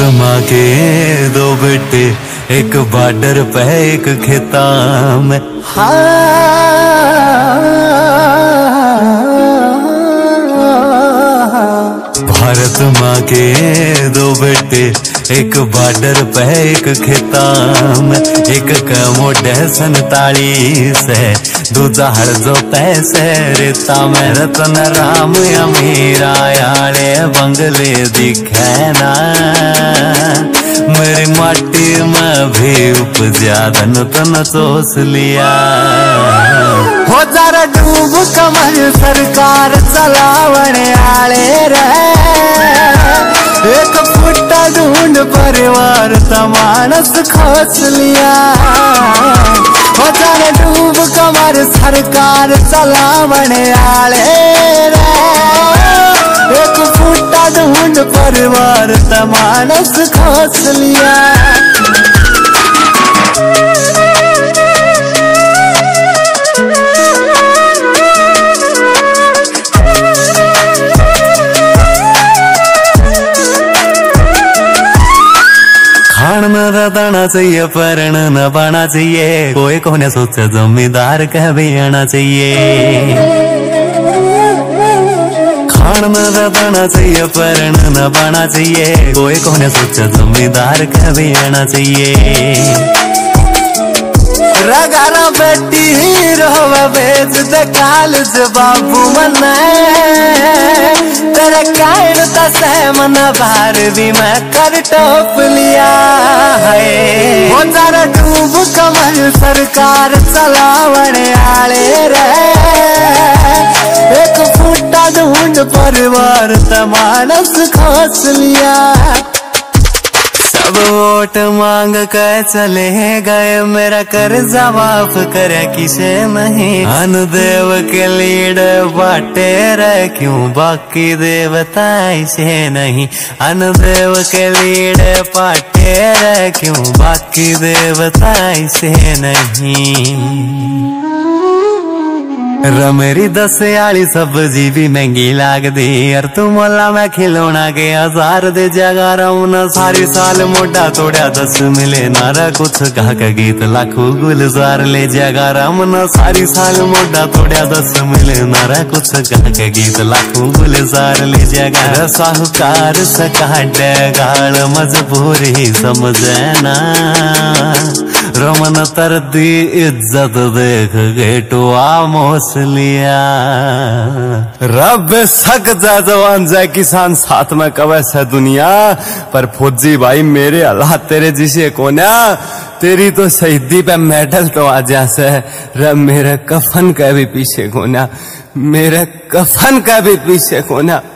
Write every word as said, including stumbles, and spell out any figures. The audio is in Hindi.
भारत माँ के दो बेटे, एक बॉर्डर पे एक खेता में। भारत माँ के दो बेटे, एक बॉर्डर पे एक खेता में। एक का मोटे सैतालीस है, दूजा हर जो पैसे रेता में। रतन राम अमीरा यारे बंगले दिखे ना, मेरी माटी में भी उपजा धन तन सोच लिया। हो जरा डूब कमर सरकार चलावने आले रे, एक फुट्टा ढूंढ परिवार तमानस खोस लिया। हो जरा डूब कमर सरकार चलावने आले रे, एक फुट्टा ढूंढ परिवार तमानस खोस लिया। खान न दाना चाहिए, परण न बाना चाहिए, कोई कोने सोचे जमींदार कह भी आना चाहिए। खान न दाना चाहिए, परण न बाना चाहिए, कोई कोने सोचे जमींदार कह भी आना चाहिए। रगारा बेटी हीरो बेच दे कालज बाबू मने, तेरे कायन तसे मन बाहर भी मैं कर टोप लिया है। वो जरा डूब कमर सरकार चलावने आले रे, एक फुट्टा ढूंढ परिवार तमानस खोस लिया। सब वोट मांग कर चले गए, मेरा कर्जा माफ करे किसे नहीं। अनुदेव के लीड बाटे रे, क्यों बाकी देवता इसे नहीं। अनुदेव के लीड बाटे रे, क्यों बाकी देवता इसे नहीं। रमेरी दसियाली सब्जी भी महंगी लाग दी, और तू मोला मैं खिलौना के हजार दे जगा रहा। सारी साल मोटा तोड़ा दस मिले नारा, कुछ कहा का गीत लाखों गुलजार ले जगा रहा। सारी साल मोटा तोड़ा दस मिले नारा, कुछ कहा का गीत लाखों गुलजार ले जगा। साहूकार सकाट गाल मजबूरी समझे ना, रमन तर दी इज्जत देख गेटुआ मोस लिया। रब सक जा जवान जाए किसान साथ में कवे से दुनिया, पर फौजी भाई मेरे अल्लाह तेरे जिसे कोना। तेरी तो शहीदी पे मेडल तो आ जैसे, रब मेरे कफन का भी पीछे कोना, मेरे कफन का भी पीछे कोना।